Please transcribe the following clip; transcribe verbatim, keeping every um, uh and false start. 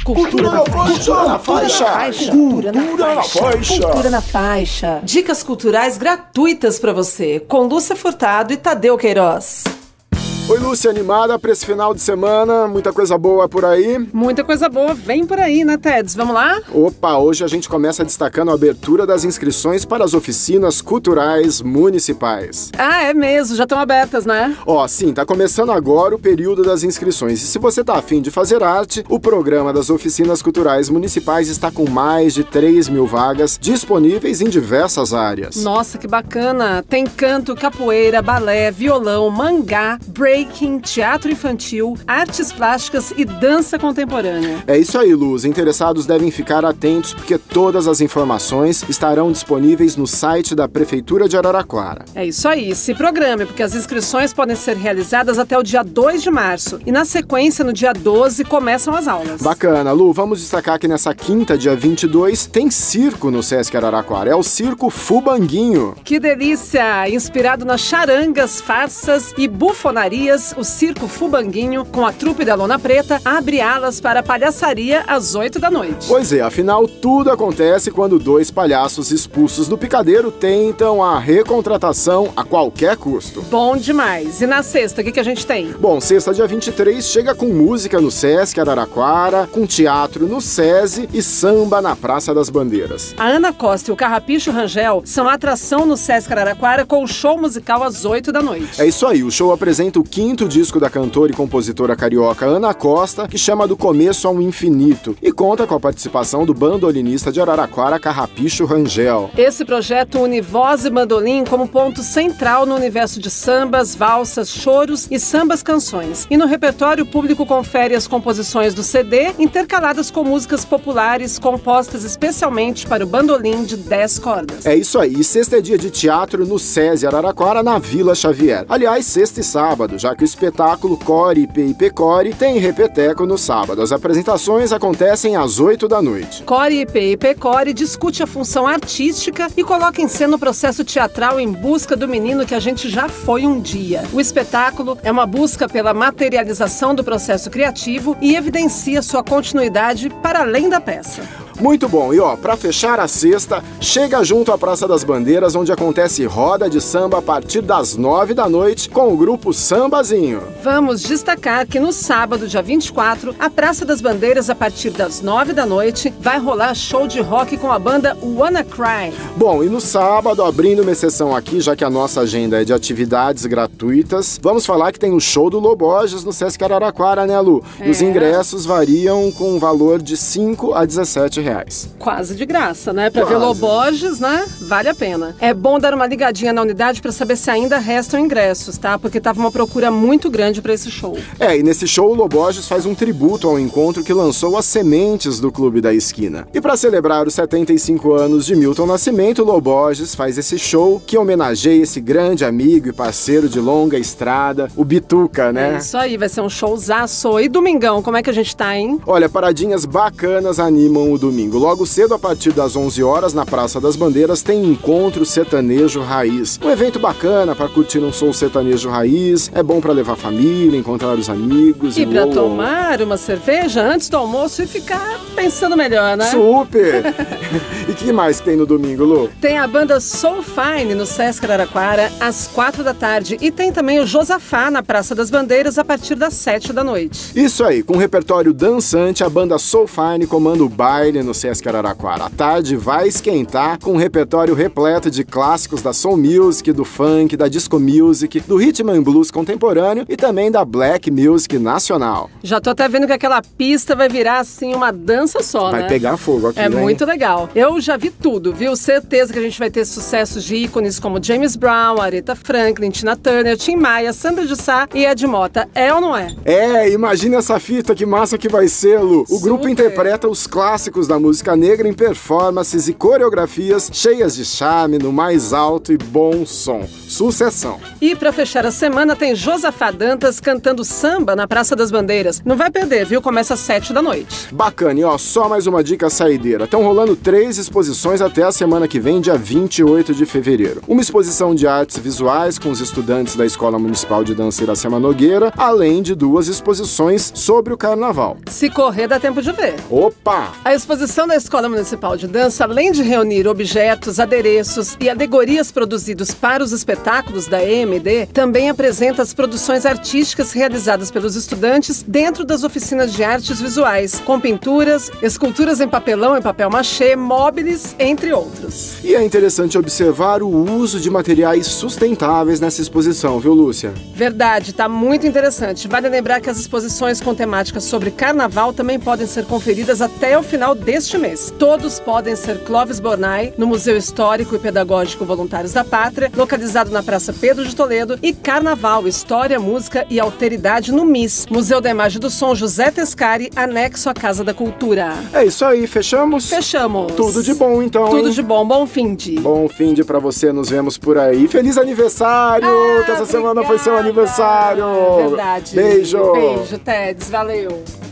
Cultura na faixa! Cultura na faixa! Cultura na faixa! Dicas culturais gratuitas pra você, com Lúcia Furtado e Tadeu Queiroz. Oi, Lúcia, animada pra esse final de semana? Muita coisa boa por aí? Muita coisa boa vem por aí, né, Teds? Vamos lá? Opa, hoje a gente começa destacando a abertura das inscrições para as oficinas culturais municipais. Ah, é mesmo, já estão abertas, né? Ó, sim, tá começando agora o período das inscrições. E se você tá afim de fazer arte, o programa das oficinas culturais municipais está com mais de três mil vagas disponíveis em diversas áreas. Nossa, que bacana! Tem canto, capoeira, balé, violão, mangá, break, breaking, teatro infantil, artes plásticas e dança contemporânea. É isso aí, Luz. Interessados devem ficar atentos porque todas as informações estarão disponíveis no site da Prefeitura de Araraquara. É isso aí. Se programe, porque as inscrições podem ser realizadas até o dia dois de março. E na sequência, no dia doze, começam as aulas. Bacana, Lu. Vamos destacar que nessa quinta, dia vinte e dois, tem circo no Sesc Araraquara. É o Circo Fubanguinho. Que delícia! Inspirado nas charangas, farsas e bufonarias, o Circo Fubanguinho, com a trupe da Lona Preta, abre alas para a palhaçaria às oito da noite. Pois é, afinal, tudo acontece quando dois palhaços expulsos do picadeiro tentam a recontratação a qualquer custo. Bom demais! E na sexta, o que, que a gente tem? Bom, sexta, dia vinte e três, chega com música no Sesc Araraquara, com teatro no SESI e samba na Praça das Bandeiras. A Ana Costa e o Carrapicho Rangel são atração no Sesc Araraquara com o show musical às oito da noite. É isso aí, o show apresenta o quinto disco da cantora e compositora carioca Ana Costa, que chama Do Começo ao Infinito, e conta com a participação do bandolinista de Araraquara, Carrapicho Rangel. Esse projeto une voz e bandolim como ponto central no universo de sambas, valsas, choros e sambas canções. E no repertório, o público confere as composições do C D, intercaladas com músicas populares compostas especialmente para o bandolim de dez cordas. É isso aí, e sexta é dia de teatro no SESI Araraquara, na Vila Xavier. Aliás, sexta e sábado, já que o espetáculo Core I P I P Core tem repeteco no sábado. As apresentações acontecem às oito da noite. Core I P I P Core discute a função artística e coloca em cena o processo teatral em busca do menino que a gente já foi um dia. O espetáculo é uma busca pela materialização do processo criativo e evidencia sua continuidade para além da peça. Muito bom, e ó, pra fechar a sexta, chega junto à Praça das Bandeiras, onde acontece roda de samba a partir das nove da noite com o grupo Sambazinho. Vamos destacar que no sábado, dia vinte e quatro, a Praça das Bandeiras, a partir das nove da noite, vai rolar show de rock com a banda WannaCry. Bom, e no sábado, abrindo uma exceção aqui, já que a nossa agenda é de atividades gratuitas, vamos falar que tem o show do Loborges no Sesc Araraquara, né, Lu? É. E os ingressos variam com um valor de cinco a dezessete reais. Quase de graça, né? Pra Quase. ver Loborges, né? Vale a pena. É bom dar uma ligadinha na unidade pra saber se ainda restam ingressos, tá? Porque tava uma procura muito grande pra esse show. É, e nesse show o Loborges faz um tributo ao encontro que lançou as sementes do Clube da Esquina. E pra celebrar os setenta e cinco anos de Milton Nascimento, o Loborges faz esse show que homenageia esse grande amigo e parceiro de longa estrada, o Bituca, né? É isso aí, vai ser um showzaço. E domingão, como é que a gente tá, hein? Olha, paradinhas domingas animam o domingo. Logo cedo, a partir das onze horas, na Praça das Bandeiras, tem Encontro Sertanejo Raiz. Um evento bacana para curtir um som sertanejo raiz, é bom para levar a família, encontrar os amigos. E, e pra uou, tomar uma cerveja antes do almoço e ficar pensando melhor, né? Super! E o que mais que tem no domingo, Lu? Tem a banda Soul Fine no Sesc Araraquara, às quatro da tarde. E tem também o Josafá na Praça das Bandeiras, a partir das sete da noite. Isso aí, com repertório dançante, a banda Soul Fine comanda o baile no Sesc Araraquara. A tarde vai esquentar com um repertório repleto de clássicos da soul music, do funk, da disco music, do rhythm and blues contemporâneo e também da black music nacional. Já tô até vendo que aquela pista vai virar assim uma dança só, vai né? Vai pegar fogo aqui, É né? muito legal. Eu já vi tudo, viu? Certeza que a gente vai ter sucessos de ícones como James Brown, Aretha Franklin, Tina Turner, Tim Maia, Sandra de Sá e Ed Mota. É ou não é? É, imagina essa fita, que massa que vai ser, Lu. O Super. grupo interpreta os clássicos da da música negra em performances e coreografias cheias de charme no mais alto e bom som. Sucessão. E pra fechar a semana tem Josafá Dantas cantando samba na Praça das Bandeiras. Não vai perder, viu? Começa às sete da noite. Bacana, e ó, só mais uma dica saideira. Estão rolando três exposições até a semana que vem, dia vinte e oito de fevereiro. Uma exposição de artes visuais com os estudantes da Escola Municipal de Dança Iracema Nogueira, além de duas exposições sobre o carnaval. Se correr, dá tempo de ver. Opa! A exposição da Escola Municipal de Dança, além de reunir objetos, adereços e alegorias produzidos para os espetáculos da E M D, também apresenta as produções artísticas realizadas pelos estudantes dentro das oficinas de artes visuais, com pinturas, esculturas em papelão e papel machê, móveis, entre outros. E é interessante observar o uso de materiais sustentáveis nessa exposição, viu, Lúcia? Verdade, tá muito interessante. Vale lembrar que as exposições com temáticas sobre carnaval também podem ser conferidas até o final deste mês. Todos podem ser Clóvis Bornai, no Museu Histórico e Pedagógico Voluntários da Pátria, localizado na Praça Pedro de Toledo, e Carnaval, História, Música e Alteridade no M I S, Museu da Imagem do Som José Tescari, anexo à Casa da Cultura. É isso aí, fechamos? Fechamos. Tudo de bom, então, Tudo hein? de bom, bom fim de. Bom fim de pra você, nos vemos por aí. Feliz aniversário, ah, que essa obrigada. semana foi seu aniversário. Verdade. Beijo. Beijo, Tedes, valeu.